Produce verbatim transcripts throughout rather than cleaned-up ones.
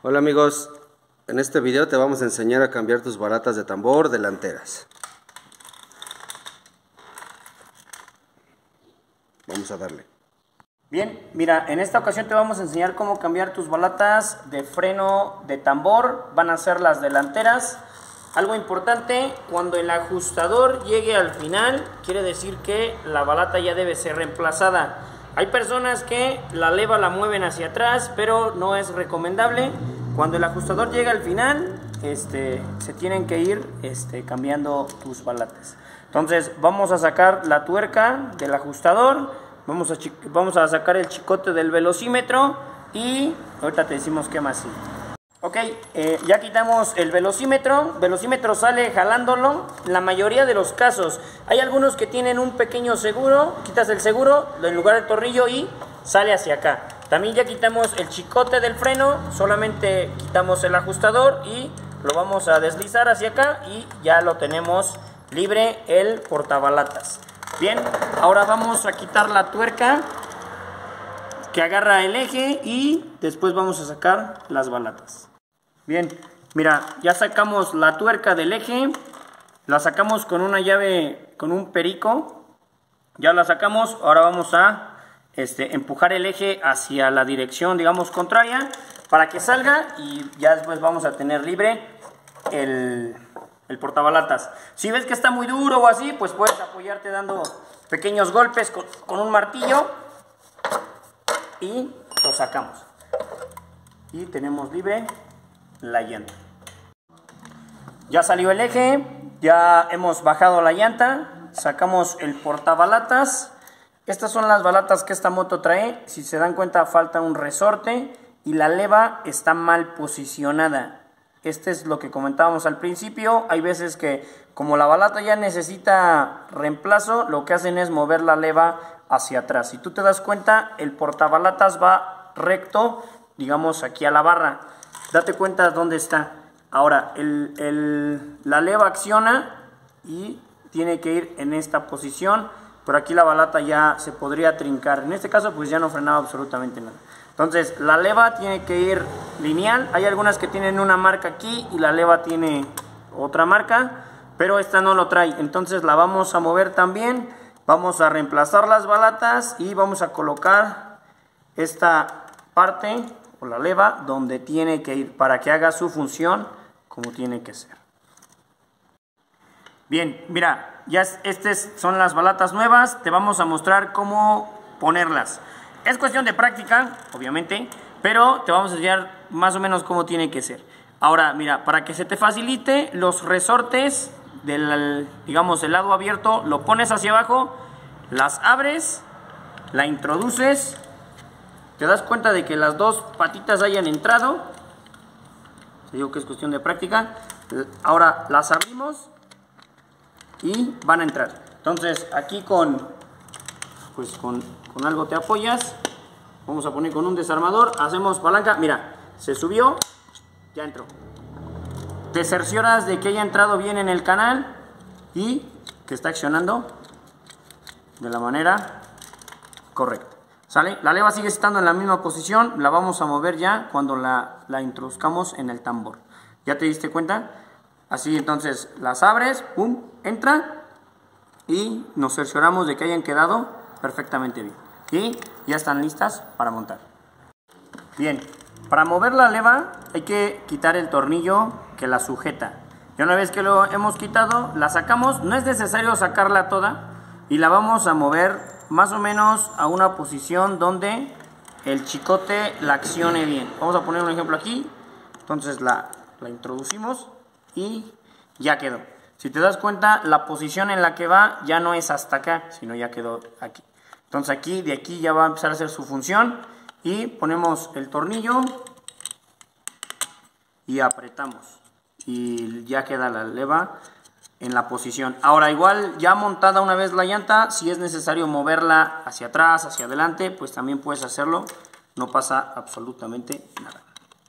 Hola amigos, en este video te vamos a enseñar a cambiar tus balatas de tambor delanteras. Vamos a darle. Bien, mira, en esta ocasión te vamos a enseñar cómo cambiar tus balatas de freno de tambor. Van a ser las delanteras. Algo importante, cuando el ajustador llegue al final, quiere decir que la balata ya debe ser reemplazada. Hay personas que la leva la mueven hacia atrás, pero no es recomendable. Cuando el ajustador llega al final, este, se tienen que ir este, cambiando tus balatas. Entonces vamos a sacar la tuerca del ajustador, vamos a, vamos a sacar el chicote del velocímetro y ahorita te decimos qué más sigue. Ok, eh, ya quitamos el velocímetro, velocímetro sale jalándolo. La mayoría de los casos, hay algunos que tienen un pequeño seguro, quitas el seguro en lugar del tornillo y sale hacia acá. También ya quitamos el chicote del freno, solamente quitamos el ajustador y lo vamos a deslizar hacia acá y ya lo tenemos libre el portabalatas. Bien, ahora vamos a quitar la tuerca que agarra el eje y después vamos a sacar las balatas. Bien, mira, ya sacamos la tuerca del eje, la sacamos con una llave, con un perico, ya la sacamos. Ahora vamos a este, empujar el eje hacia la dirección, digamos, contraria, para que salga y ya después vamos a tener libre el, el portabalatas. Si ves que está muy duro o así, pues puedes apoyarte dando pequeños golpes con, con un martillo y lo sacamos. Y tenemos libre la llanta. Ya salió el eje, ya hemos bajado la llanta, sacamos el portabalatas. Estas son las balatas que esta moto trae. Si se dan cuenta, falta un resorte y la leva está mal posicionada. Este es lo que comentábamos al principio. Hay veces que como la balata ya necesita reemplazo, lo que hacen es mover la leva hacia atrás. Si tú te das cuenta, el portabalatas va recto, digamos, aquí a la barra. Date cuenta dónde está. Ahora, el, el, la leva acciona y tiene que ir en esta posición, pero aquí la balata ya se podría trincar. En este caso, pues ya no frenaba absolutamente nada. Entonces, la leva tiene que ir lineal. Hay algunas que tienen una marca aquí y la leva tiene otra marca, pero esta no lo trae. Entonces, la vamos a mover también. Vamos a reemplazar las balatas y vamos a colocar esta parte o la leva donde tiene que ir para que haga su función como tiene que ser. Bien, mira, ya estas son las balatas nuevas. Te vamos a mostrar cómo ponerlas. Es cuestión de práctica, obviamente, pero te vamos a enseñar más o menos cómo tiene que ser. Ahora, mira, para que se te facilite, los resortes del, digamos, el lado abierto, lo pones hacia abajo, las abres, la introduces, te das cuenta de que las dos patitas hayan entrado. Te digo que es cuestión de práctica. Ahora las abrimos y van a entrar. Entonces aquí con, pues con, con algo te apoyas. Vamos a poner con un desarmador, hacemos palanca. Mira, se subió, ya entró. Te cercioras de que haya entrado bien en el canal y que está accionando de la manera correcta. ¿Sale? La leva sigue estando en la misma posición, la vamos a mover ya cuando la, la introduzcamos en el tambor. ¿Ya te diste cuenta? Así entonces las abres, pum, entra y nos cercioramos de que hayan quedado perfectamente bien. Y ya están listas para montar. Bien, para mover la leva hay que quitar el tornillo que la sujeta. Y una vez que lo hemos quitado, la sacamos. No es necesario sacarla toda y la vamos a mover más o menos a una posición donde el chicote la accione bien. Vamos a poner un ejemplo aquí. Entonces la, la introducimos y ya quedó. Si te das cuenta, la posición en la que va ya no es hasta acá, sino ya quedó aquí. Entonces aquí, de aquí ya va a empezar a hacer su función y ponemos el tornillo y apretamos y ya queda la leva en la posición. Ahora igual ya montada una vez la llanta, si es necesario moverla hacia atrás, hacia adelante, pues también puedes hacerlo, no pasa absolutamente nada.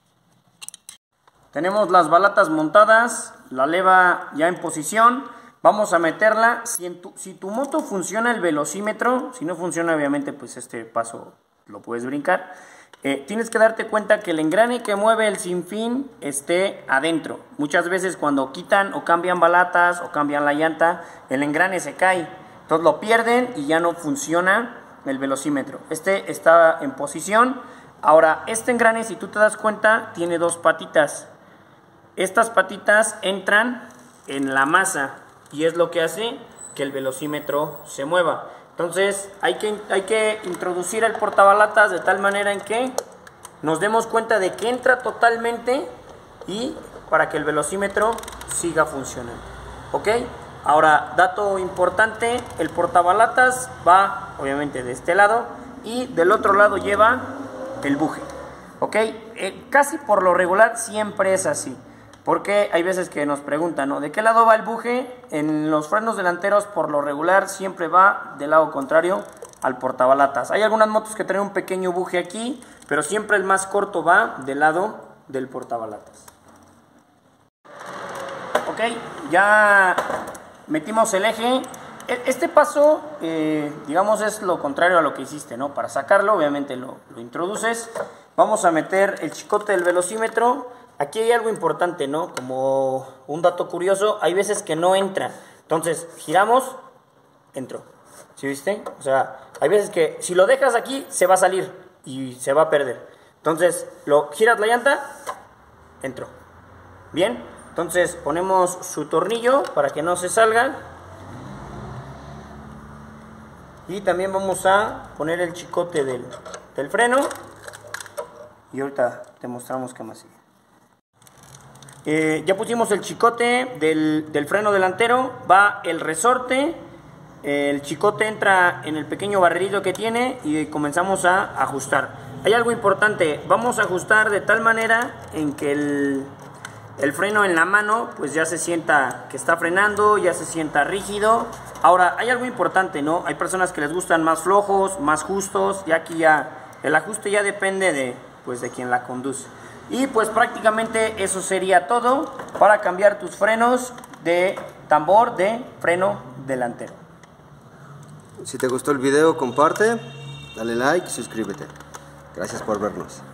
Tenemos las balatas montadas, la leva ya en posición, vamos a meterla. Si, en tu, si tu moto funciona el velocímetro, si no funciona obviamente pues este paso lo puedes brincar. Eh, tienes que darte cuenta que el engrane que mueve el sinfín esté adentro. Muchas veces cuando quitan o cambian balatas o cambian la llanta, el engrane se cae. Entonces lo pierden y ya no funciona el velocímetro. Este está en posición. Ahora, este engrane, si tú te das cuenta, tiene dos patitas. Estas patitas entran en la masa y es lo que hace que el velocímetro se mueva. Entonces hay que, hay que introducir el portabalatas de tal manera en que nos demos cuenta de que entra totalmente y para que el velocímetro siga funcionando. ¿Ok? Ahora, dato importante, el portabalatas va obviamente de este lado y del otro lado lleva el buje. ¿Ok? Eh, casi por lo regular siempre es así. Porque hay veces que nos preguntan, ¿no? ¿De qué lado va el buje? En los frenos delanteros, por lo regular, siempre va del lado contrario al portabalatas. Hay algunas motos que traen un pequeño buje aquí, pero siempre el más corto va del lado del portabalatas. Ok, ya metimos el eje. Este paso, eh, digamos, es lo contrario a lo que hiciste, ¿no? Para sacarlo, obviamente lo, lo introduces. Vamos a meter el chicote del velocímetro. Aquí hay algo importante, ¿no? Como un dato curioso, hay veces que no entra. Entonces, giramos, entró. ¿Sí viste? O sea, hay veces que si lo dejas aquí, se va a salir y se va a perder. Entonces, lo giras la llanta, entró. Bien, entonces ponemos su tornillo para que no se salga. Y también vamos a poner el chicote del, del freno. Y ahorita te mostramos qué más sigue. Eh, ya pusimos el chicote del, del freno delantero, va el resorte, el chicote entra en el pequeño barrilito que tiene y comenzamos a ajustar. Hay algo importante, vamos a ajustar de tal manera en que el, el freno en la mano pues ya se sienta que está frenando, ya se sienta rígido. Ahora, hay algo importante, ¿no? Hay personas que les gustan más flojos, más justos, y aquí ya el ajuste ya depende de, pues, de quien la conduce. Y pues prácticamente eso sería todo para cambiar tus frenos de tambor de freno delantero. Si te gustó el video, comparte, dale like y suscríbete. Gracias por vernos.